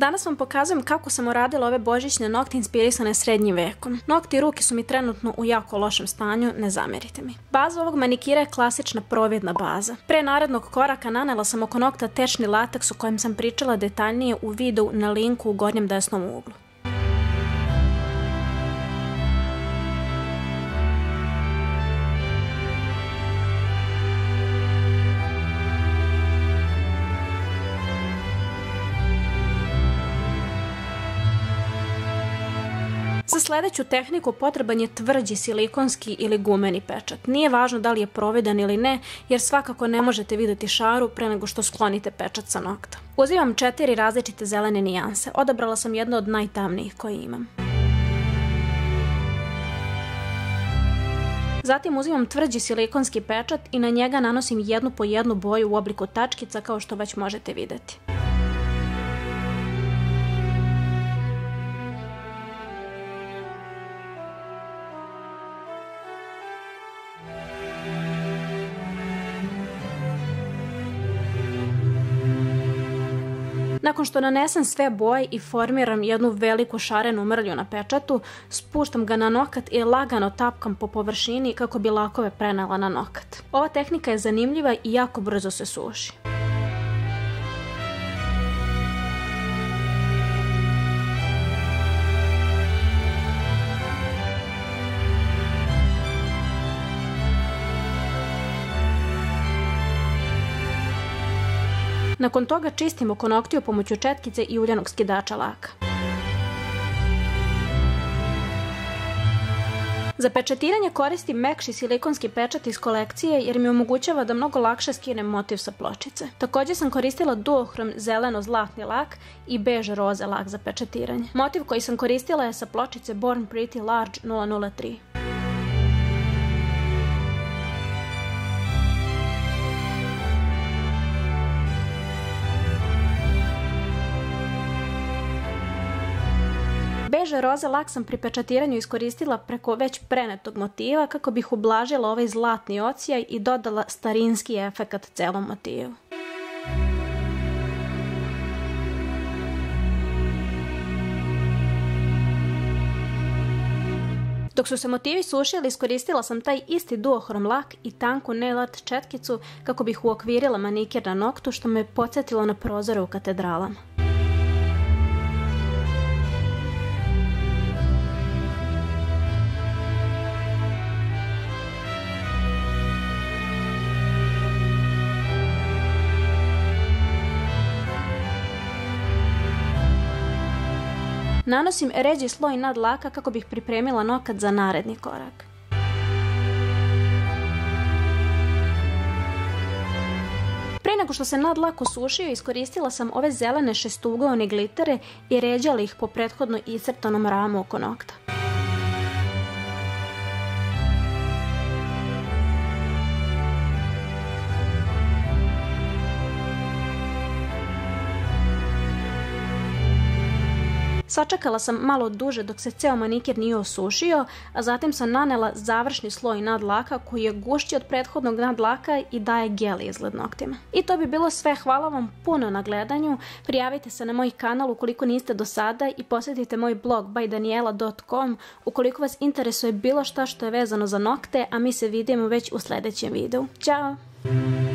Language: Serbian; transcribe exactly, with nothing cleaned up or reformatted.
Danas vam pokazujem kako sam uradila ove božićne nokte inspirisane srednjim vekom. Nokti i ruke su mi trenutno u jako lošem stanju, ne zamerite mi. Baza ovog manikira je klasična providna baza. Pre narednog koraka nanela sam oko nokta tečni lateks o kojem sam pričala detaljnije u videu na linku u gornjem desnom uglu. Za sledeću tehniku potreban je tvrđi silikonski ili gumeni pečat. Nije važno da li je providan ili ne, jer svakako ne možete videti šaru pre nego što sklonite pečat sa nokta. Uzimam četiri različite zelene nijanse. Odabrala sam jednu od najtamnijih koje imam. Zatim uzimam tvrđi silikonski pečat i na njega nanosim jednu po jednu boju u obliku tačkica kao što već možete videti. Nakon što nanesem sve boje i formiram jednu veliku šarenu mrlju na pečatu, spuštam ga na nokat i lagano tapkam po površini kako bi lakove prenela na nokat. Ova tehnika je zanimljiva i jako brzo se suši. Nakon toga čistim oko noktiju pomoću četkice i uljanog skidača laka. Za pečatiranje koristim mekši silikonski pečat iz kolekcije jer mi omogućava da mnogo lakše skinem motiv sa pločice. Također sam koristila duohrom zeleno-zlatni lak i bež roze lak za pečatiranje. Motiv koji sam koristila je sa pločice Born Pretty Large nula nula tri. Beže roze lak sam pri pečatiranju iskoristila preko već prenetog motiva kako bih ublažila ovaj zlatni odsjaj i dodala starinski efekat celom motivu. Dok su se motivi sušili, iskoristila sam taj isti duohrom lak i tanku nail art četkicu kako bih uokvirila manikir na noktu, što me podsjetilo na prozore u katedralama. Nanosim ređi sloj nad laka kako bih pripremila nokat za naredni korak. Pre nego što se nad lak osušio, iskoristila sam ove zelene šestugaone glitere i ređala ih po prethodno iscrtanom ramu oko nokta. Sačekala sam malo duže dok se ceo manikir nije osušio, a zatim sam nanela završni sloj nad laka koji je gušći od prethodnog nad laka i daje geli izgled noktima. I to bi bilo sve, hvala vam puno na gledanju, prijavite se na moj kanal ukoliko niste do sada i posjetite moj blog by daniela dot com ukoliko vas interesuje bilo šta što je vezano za nokte, a mi se vidimo već u sledećem videu. Ćao!